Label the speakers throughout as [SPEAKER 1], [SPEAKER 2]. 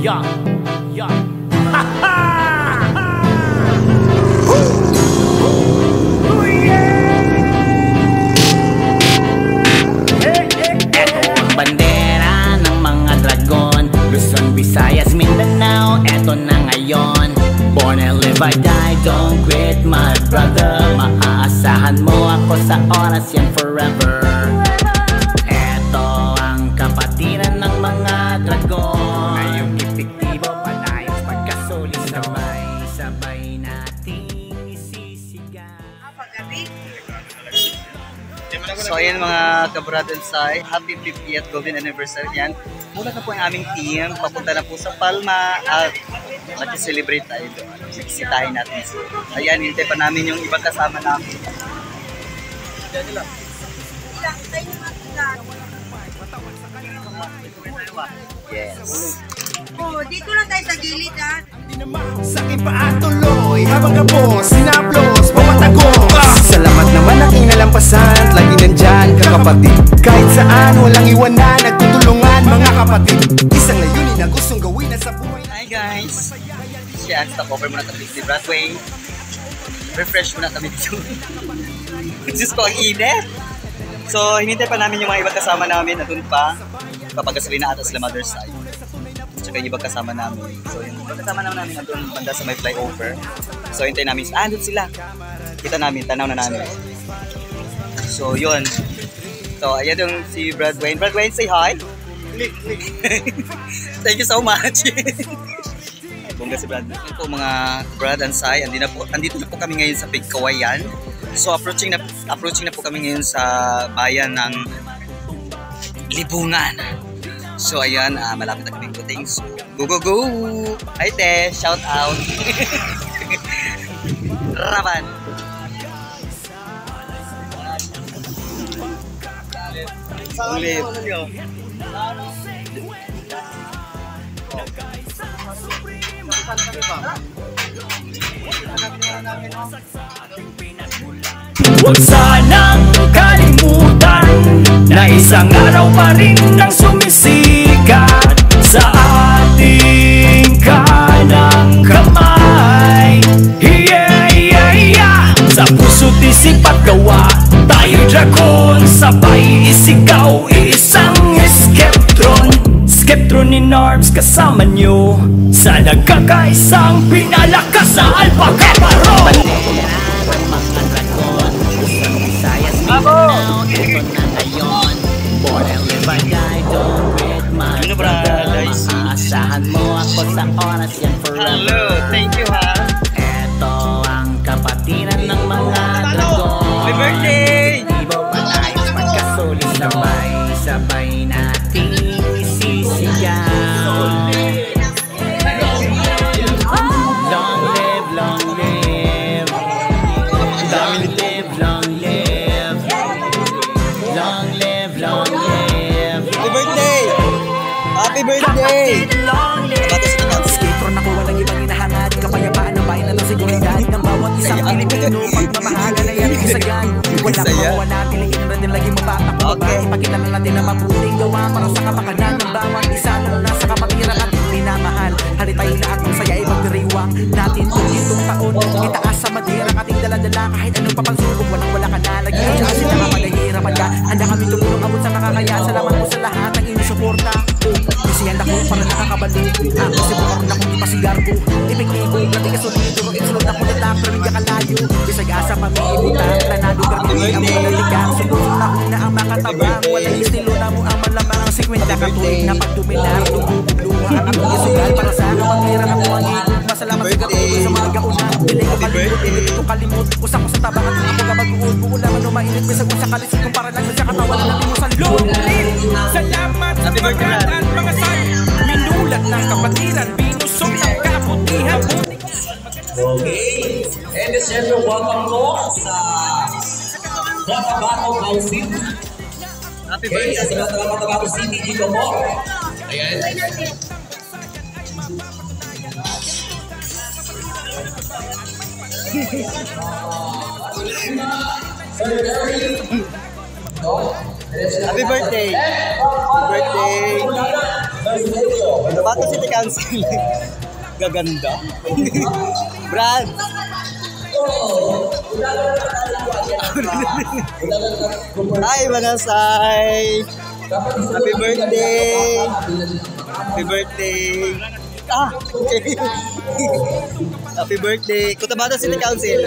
[SPEAKER 1] Yeah, yeah. Ha ha! Bandera ng mga dragon, Luzon, Visayas, Mindanao, eto na ngayon. Born and live I die, don't quit my brother. Maaasahan mo ako sa oras yan forever. Eto ang kapatiran ng mga dragon, ngayong epektibo, panayos, pagkasulit, sabay nating isisigaw.
[SPEAKER 2] So ayan mga kabradan say, happy 50th golden anniversary yan. Mula na po ang aming team, papunta na po sa Palma at mag-celebrate tayo doon. Nagsitahin natin. Ayan, hintay pa namin yung ibang kasama namin. Yes.
[SPEAKER 3] Oh, dito lang tayo sa gilid ha.
[SPEAKER 4] Sakin pa atuloy habang kapos, sinaplos, pamatagos. Salamat naman aking nalampasan, lagi nandyan kakapatid. Kahit saan, walang iwanan, nagtutulungan mga kapatid. Isang layunin na gustong gawin na sa buhay.
[SPEAKER 2] Hi guys! Siya, stop over muna kami sa Broadway. Refresh muna kami dito. Diyos ko, ang init! So, hinintay pa namin yung mga ibang kasama namin na dun pa. Kapag gasolina ata sila mother's side. Tsaka yung ibang kasama namin. So, yung ibang kasama namin nandun banda sa may flyover. So, hintay namin. Andun sila. Kita namin, tanaw na namin. So, yun. So, ayan yung si Brad Wayne. Brad Wayne, say hi! Thank you so much! Bongga si Brad. Ito po mga Brad and Sai, andito na po kami ngayon sa Pigkawayan. So approaching na po kami ngayon sa bayan ng Libungan. So ayan, malapit na kami puting. So go go go! Hi te, shout out! Raban! Ulit!
[SPEAKER 1] Huwag sanang kalimutan na isang araw pa rin nang sumisikat sa ating kanang kamay. Yeah, yeah, yeah. Sa puso't isip at gawa, tayo dragon, sabay isigaw, isang skeptron. Skeptron ni Narbs kasama nyo sa nagkakaisang pinalakas na Alpha Kappa Rho. Bandera ng mga dragon, Luzon, Visayas, Mindanao, eto na ngayon. Born and live I die, don't quit my brother. Maaasahan mo ako sa oras yan forever.
[SPEAKER 2] Hello, thank you ha.
[SPEAKER 1] Eto ang kapatiran ng mga dragon.
[SPEAKER 2] Happy birthday!
[SPEAKER 1] Ibo panayos, pagkasulit, sabay nating isisigaw. Long live, long live. Long live, long live. Long live, long live.
[SPEAKER 2] Happy birthday! Happy birthday!
[SPEAKER 4] Skatron ako, walang ibang hinahangad. Kapayapaan ng bayan na ng seguridad ng bawat isang Pilipino. Pagmamahala na yan isagan. Wala kang mawala, piliin na din lagi mapatakbo. Ipakita lang natin na mabuting gawa para sa kapakanan ng bawat isa. Lalo na sa kapatiran at minamahal. Halitay lahat ng saya ipagdiriwang natin kung itong taon. Itaas sa madira ating daladala. Kahit anong papagsubok, wala ka na. Lagi ka dyan sila kapag nahihirapan ka. Handa kami tumulong abot sa makakaya. Salamat po sa lahat ng inyong suporta. Isiyan ako para nakakabalo. Ako si Bukang na kung ipasigar ko. Epektibo, pati ka solido. Insulot ako na lang, pero hindi ka layo. Bisag asa pag-iibutan. Planado ka rin ang mga ligang. Subukan na una ang makatabang. Walang estilo na mo ang malamang. Ang 50 katuloy na pagduminar. Tugubuluhan at isugal para sa kapatiran ako ang higog. Masalamat sa katuloy sa mga gauna. Hindi ko kalimut, hindi ko kalimut. Usak ko sa tabangan ng ako kapag-uod. Buulaman o mainit. Bisag mo sa kalisod kung para lang sa katawan na natin mo sa loob. Salamat sa mga at mga say. Minulat ng kapatiran. Binusog ng kabutihan.
[SPEAKER 5] Okay. And the center, welcome po sa Cotabato Housing.
[SPEAKER 2] Happy
[SPEAKER 5] Okay,
[SPEAKER 2] birthday!
[SPEAKER 5] sa Cotabato City dito po. Ayan.
[SPEAKER 2] Happy birthday! Happy birthday! Cotabato City Council. Gaganda. Brad. Hi, Manasay. Happy birthday. Happy birthday. Okay. Happy birthday. Cotabato City Council.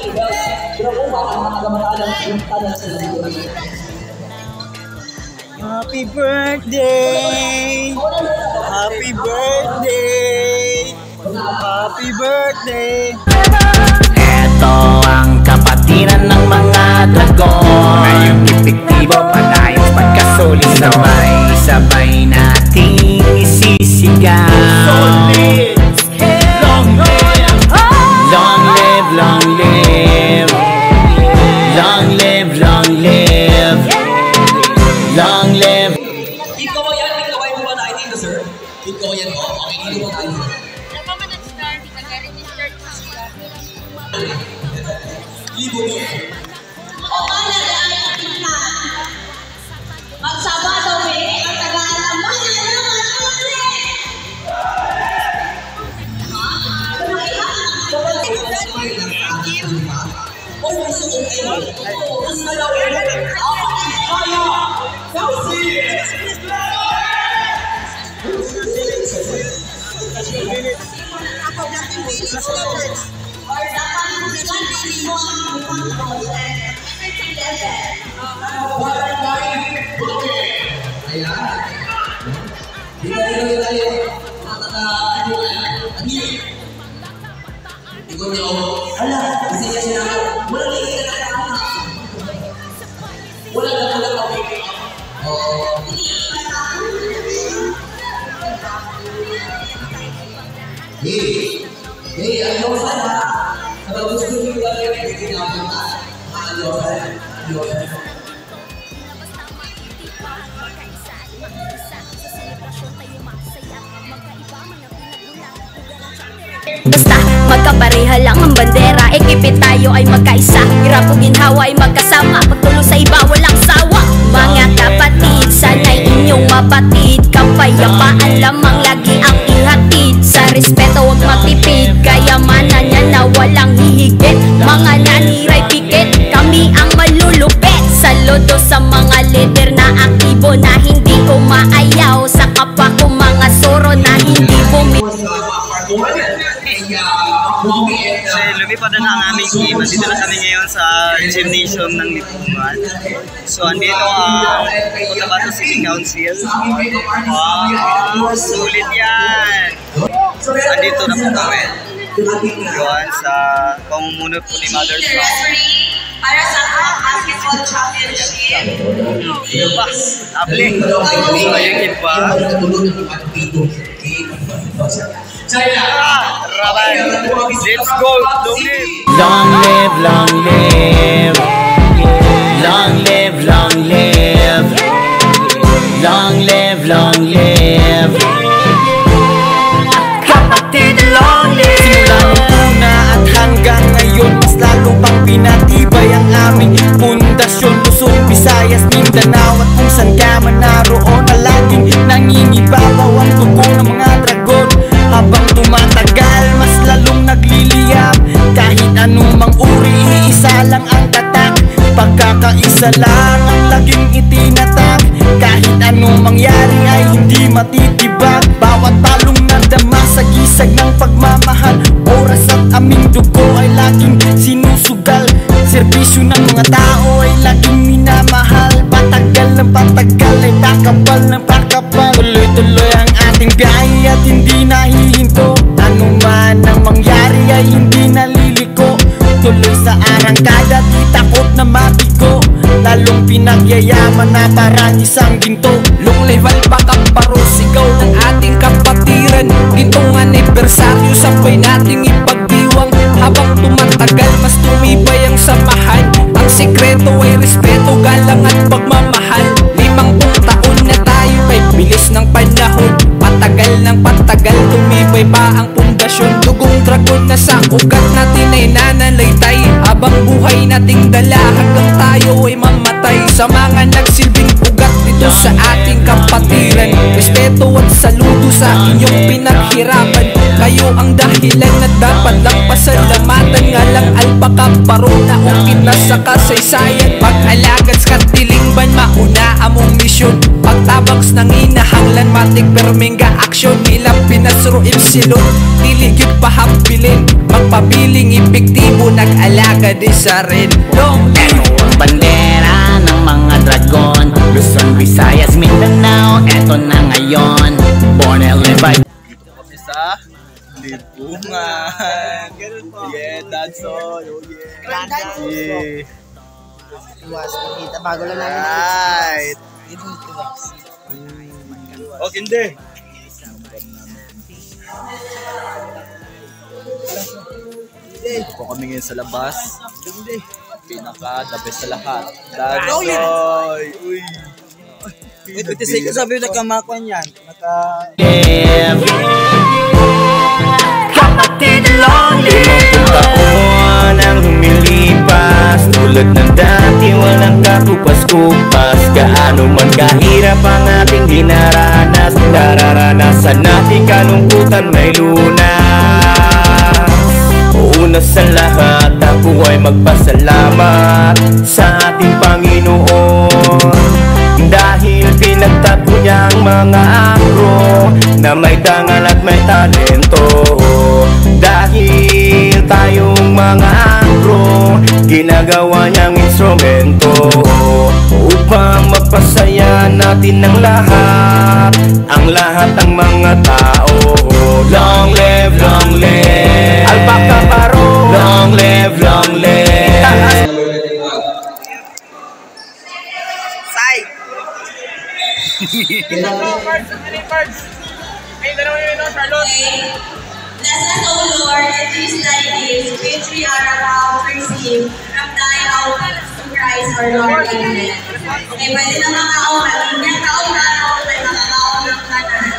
[SPEAKER 2] Happy birthday. Happy birthday. Happy birthday.
[SPEAKER 1] Ito ang kapatiran ng mga dragon. Ngayong epektibo patayong pagkasulit. Sabay-sabay nating isisigaw. Long live, long live, long live, long live, long live, long live, long live.
[SPEAKER 5] Ikaw yan, ikaw ay mo na ID na sir. Ikaw yan mo. Okay, dito mo tayo. Libo mo.
[SPEAKER 3] Magsama daw eh, ang taga-alam mo na
[SPEAKER 5] Hey, ayaw sana. Kalau gusto nyo lang yung ginagawa na. Ayaw sana. Ayaw sana.
[SPEAKER 6] Basta magkapareha lang ang bandera, ekipit tayo ay magkaisa. Hirap o ginhawa ay magkasama, pagtulo sa iba walang sawa. Mga kapatid, sana'y inyong mapatid. Kapayapaan lamang lagi ang ihatid. Sa respeto huwag matipid, kayamanan niya na walang hihigit. Mga naniray pikit, kami ang malulupit. Saludo sa mga leader na aktibo na hindi umaayaw. Sa kapwa ko mga soro na hindi
[SPEAKER 2] So, lumipad na ang aming team. Andito na kami ngayon sa gymnasium ng Lipunan. So, andito ang Cotabato City Council. Wow, sulit yan! Andito na po kami. Yun, sa pamumuno po ni Mother Trump.
[SPEAKER 3] para sa basketball championship.
[SPEAKER 2] Yung pa, tabling. So, yung iba. Rabay. Let's go.
[SPEAKER 1] Long live, long live, long live, long live, long live, long live. Kapatid, long live. Simula nung una at hanggang ngayon, mas lalo pang pinatibay ang aming pundasyon. Luzon, Visayas, Mindanao at kung saan ka man naroon, na laging nangingibabaw ang dugo ng mga dragon. Habang tumatagal, mas lalong nagliliyap. Kahit anumang uri, iisa lang ang tatak. Pagkakaisa lang ang laging itinatak. Kahit anong mangyari ay hindi matitibag. Bawat palong nadama sa gisag ng pagmamahal. Oras at aming dugo ay laging sinusugal. Serbisyo ng mga tao ay laging minamahal. Patagal ng patagal ay pakapal ng pakapal. Tuloy-tuloy ang ating biyahe at hindi nahihinto. Ano man ang mangyari ay hindi naliliko. Tuloy sa arangkada, di takot na mabigo. Lalong pinagyayaman na parang isang ginto.
[SPEAKER 4] Long level backup paros, ikaw ng ating kapatiran. Itong anibersaryo sabay nating ipagdiwang. Habang tumatagal, mas tumibay ang samahan. Ang sekreto ay respeto, galang at pagmamahal. 50 taon na tayo ay bilis ng panahon. Patagal ng patagal, tumibay pa ang pundasyon. Dugong dragon na sa ugat natin ay nanalaitay. Habang buhay nating dala hanggang tayo ay mamatay. Sa mga nagsilbing ugat dito sa ating kapatiran. Respeto at saludo sa inyong pinaghirapan. Kayo ang dahilan na dapat lang pasalamatan. Nga lang alpaka parona o kinasa kasaysayan. Pag-alagad sa katilingban, mauna among misyon. Pagtabaks ng inahanglan, matik permengga aksyon. Nila pinasro ipsilon, diligid pahabilin. Magpabiling epektibo, nag-alaga di sa rin.
[SPEAKER 7] Eto ang bandera ng mga dragon, Luzon, Visayas, Mindanao, eto na ngayon. Born and live by
[SPEAKER 2] Dito kami sa Libungan. Yeah, that's all. Oh, yeah.
[SPEAKER 8] Kita bago lang namin.
[SPEAKER 2] Right. Okay, hindi. Dito po kami ngayon sa labas. Pinaka the best sa lahat. That's all. Uy.
[SPEAKER 8] Ito say ko sabi na kamakuan yan.
[SPEAKER 7] live. Kapatid long live. Taon ang humilipas, tulad ng dati walang kakupas-kupas. Gaano man kahirap ang ating dinaranas, nararanasan natin kalungkutan may lunas. Una sa lahat, ako ay magpasalamat sa ating Panginoon, dahil pinagtapo niya ang mga akro na may dangal at may talento. Dahil tayong mga akro, ginagawa niyang instrumento upang mapasaya natin ang lahat ng mga tao. Long live, long live Alpaca Paro. Long live, long live.
[SPEAKER 3] Bless us, O Lord, and these thy gifts, which we are about to receive from thy outgifts to Christ our Lord. Amen. Okay, pwede na mga kaon. Hindi kaon na ako, may mga kaon ng kanan.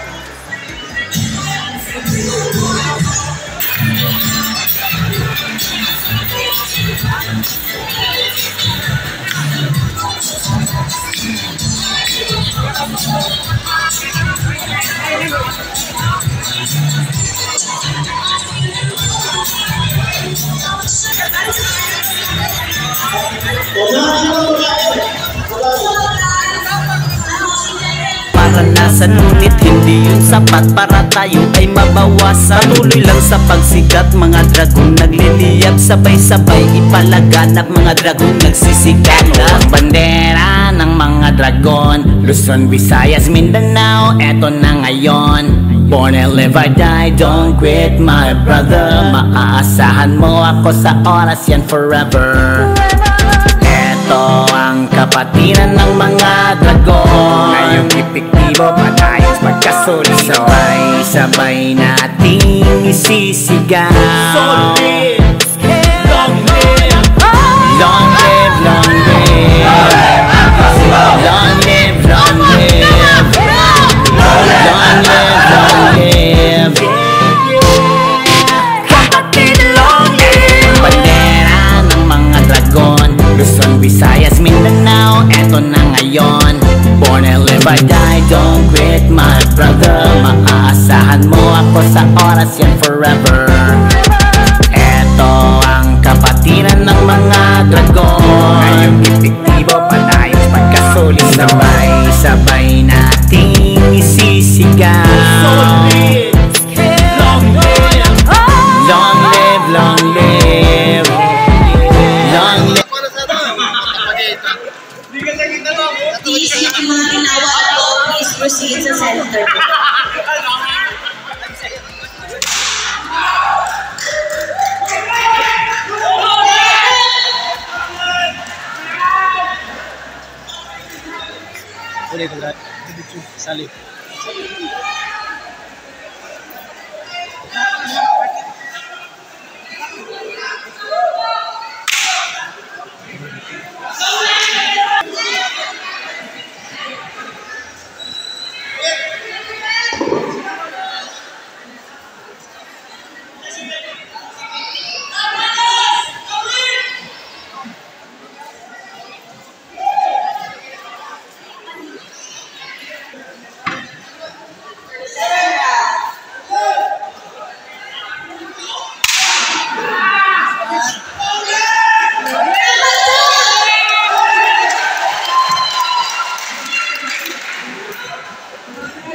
[SPEAKER 7] Maranasan ngunit hindi yun sapat para tayo ay mabawasan. Patuloy lang sa pagsikat, mga dragon nagliliyab, sabay-sabay ipalaganap, mga dragon nagsisikat. Ang bandera ng mga dragon, Luzon, Visayas, Mindanao, eto na ngayon. Born and live I die, don't quit my brother. Maaasahan mo ako sa oras yan forever. Ito ang kapatiran ng mga dragon, ngayong epektibo patayos magkasulit. Sabay-sabay nating isisigaw. Long live, long live, long live, long live, long live, long live, long live. Kapatid long live. Bandera ng mga dragon, Luzon, Visayas, Mindanao, eto na ngayon. Born and live I die, don't quit my brother. Maaasahan mo ako sa oras yan forever. Eto ang kapatiran ng mga dragon, ngayong epektibo patayos pagkasulit. Sabay-sabay nating isisigaw. Long live, long live, long live, long live, long live.
[SPEAKER 3] Please, yung mga ginawa ko, please proceed sa center.
[SPEAKER 2] Salib.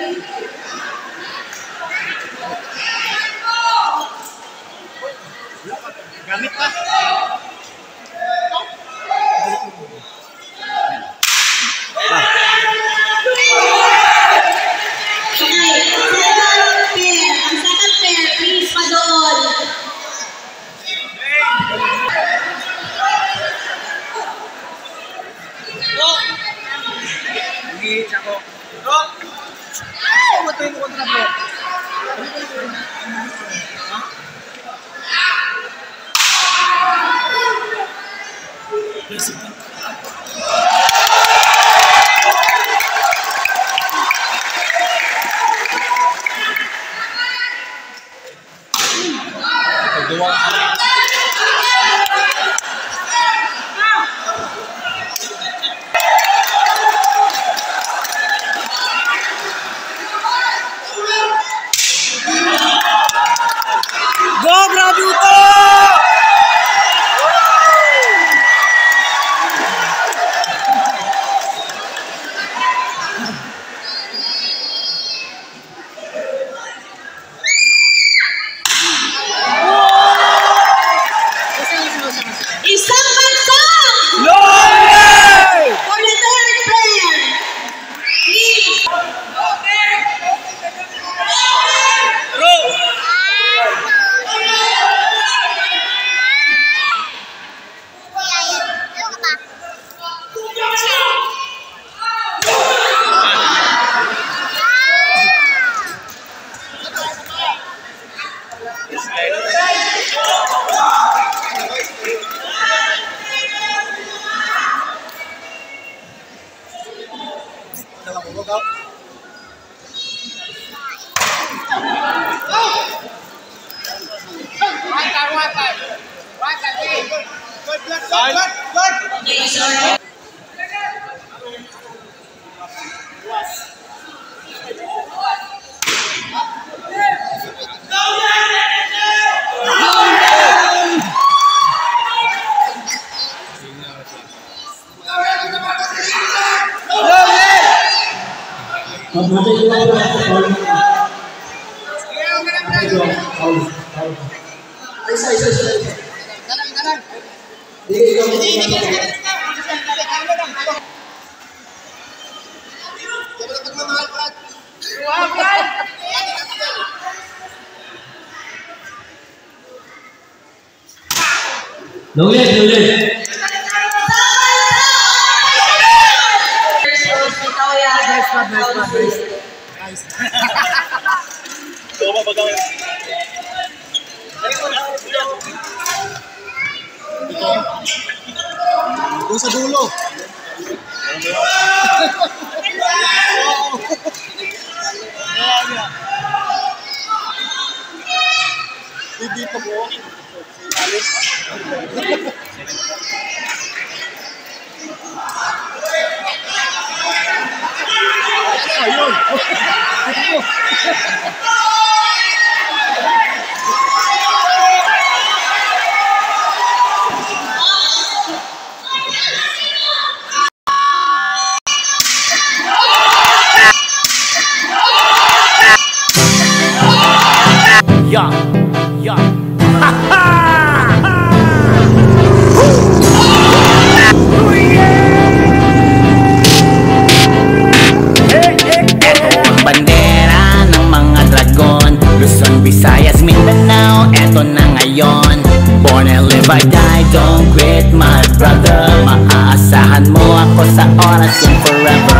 [SPEAKER 1] Gamit pa.
[SPEAKER 3] Ang second pair, please, padoon.
[SPEAKER 1] Hindi, Chako. Bro! Ay! Mato yung kontra, bro.
[SPEAKER 8] Go, Bravuto!
[SPEAKER 3] Isang bagsak!
[SPEAKER 8] No!
[SPEAKER 3] For the third player, please. Okay, sorry.
[SPEAKER 5] No ulit.
[SPEAKER 1] Doon sa dulo. Dito po. Ayun.
[SPEAKER 7] Yeah, yeah. Eto ang bandera ng mga dragon, Luzon, Visayas, Mindanao, eto na ngayon. Born and live I die, don't quit my brother. Maaasahan mo ako sa oras yung forever.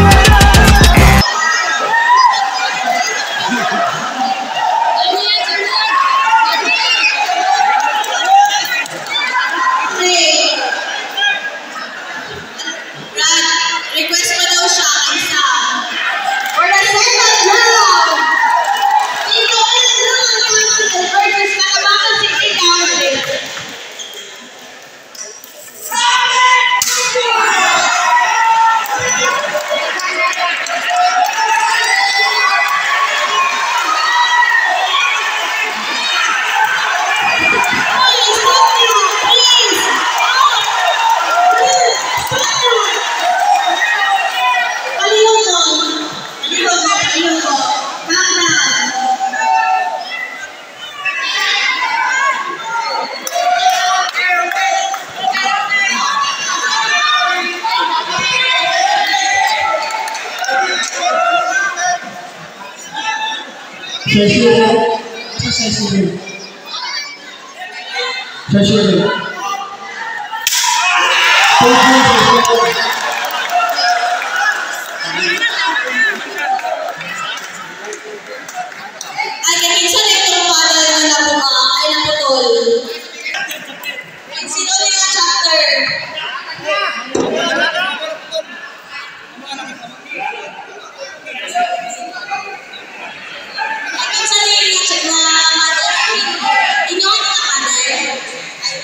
[SPEAKER 3] Request pa daw siya, isa. For the second round, Tito Elan Council versus Katabakan City Council. Ay, kinsa na itong paddle na nabuka, ay naputol. Sino na yung chapter? Kinsa na yung mother? Inyo na mother? Ay,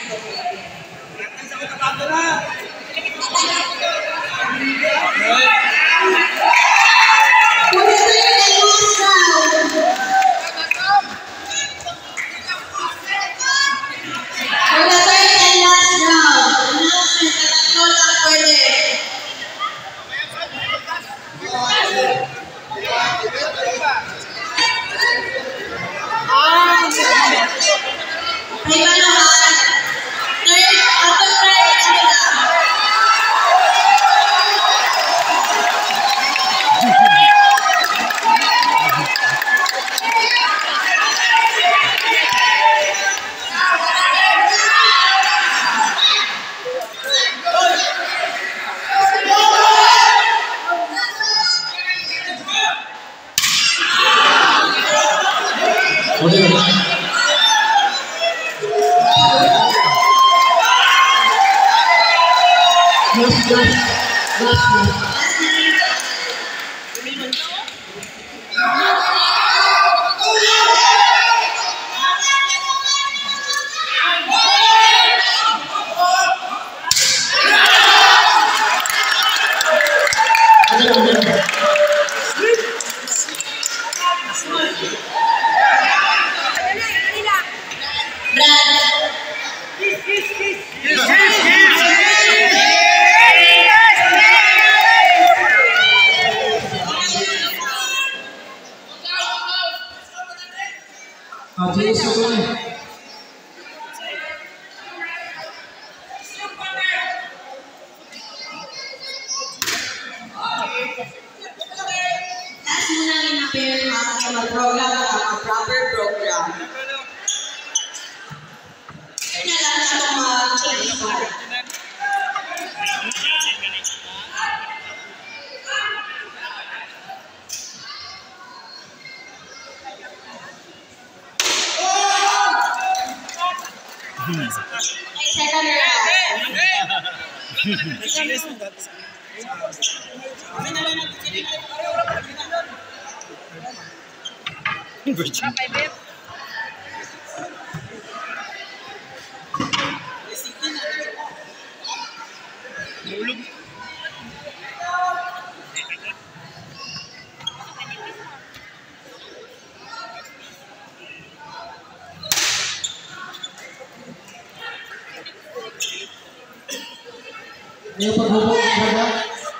[SPEAKER 5] Yung paghubog ka ba?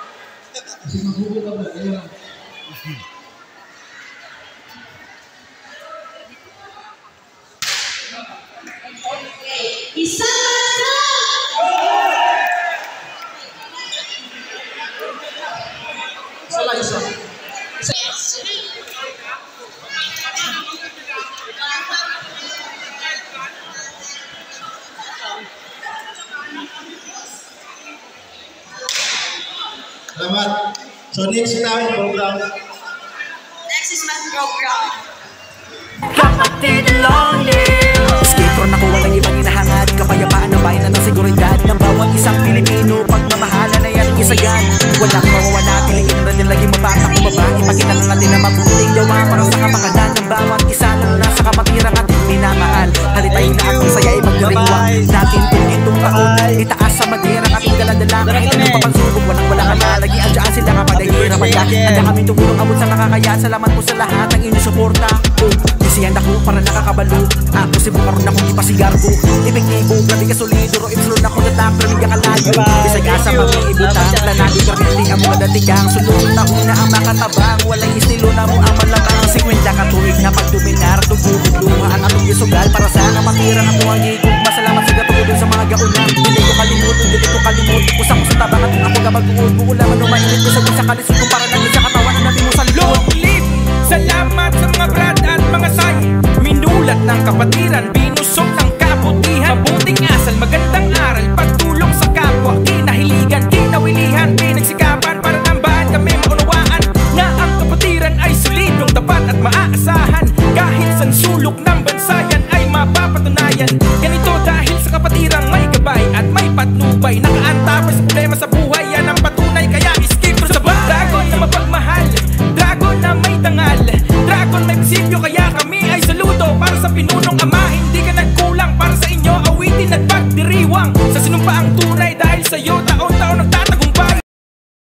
[SPEAKER 5] Kasi maghubog ka ba? Ayun.
[SPEAKER 3] Isang basta!
[SPEAKER 5] Isa. Salamat. So next namin program.
[SPEAKER 3] Next is my program.
[SPEAKER 1] Kapatid long live.
[SPEAKER 4] Skater na ko walang ibang hinahangad. Kapayapaan ng bayan ng seguridad ng bawat isang Pilipino. Pagmamahala na yan isagan. Walang mawawala, piliin na din lagi mabatak o babae. Pakita lang natin na mabuting gawa para sa kapakanan ng bawat isa na nasa kapatirang ating minamahal. Halitayin na akong saya ay magdiriwang natin itong taon. Itaas sa madirang ating daladala. Kahit anong papansubok, walang ka na. Lagi andyan sila kapag nahihirapan ka. Handa kami tumulong abot sa kakakaya. Salamat po sa lahat ng inyong suporta. Isiyan ako para nakakabalo. Ako si bukaroon akong ipasigargo. Ibig-ibo, grabe ka solido. Ro ibsulon ako na tang, pero ka kalayo. Bisay ka sa mga ibutang. Planado ka rin ang mga datikang. Sulong na una ang makatabang. Walang istilo na mo ang malamang. 50 katuig na pagdominar. Tugugod luha ang atong isugal. Para sa kamatira ang tuwang higog. Masalamat sa gatulong sa mga gaunang. Hindi ko kalimut. Usap ko sa tabang at ako gabag-uod. Buulaman o mainit ko sa kalisod. Kung para lang sa katawan na namin mo sa loob.
[SPEAKER 1] Long live! Salamat sa mga brad
[SPEAKER 9] kapatiran, binusog ng kabutihan, mabuting asal, magandang aral, pagtulong sa kapwa, kinahiligan, kinawilihan, pinagsikapan para tambahan kami maunawaan na ang kapatiran ay solidong, tapat at maaasahan. Kahit sa sulok ng bansa yan ay mapapatunayan. Ganito dahil sa kapatirang may gabay at may patnubay, nakaantabay sa problema sa buhay, yan ang patunay. Kaya skip through sa dragon na mapagmahal, dragon na may dangal, dragon may prinsipyo, kaya kami ay saludo para sa pinunong ama. Hindi ka nagkulang, para sa inyo awitin at pagdiriwang, sa sinumpaang tunay dahil sa'yo taon-taon nagtatapos.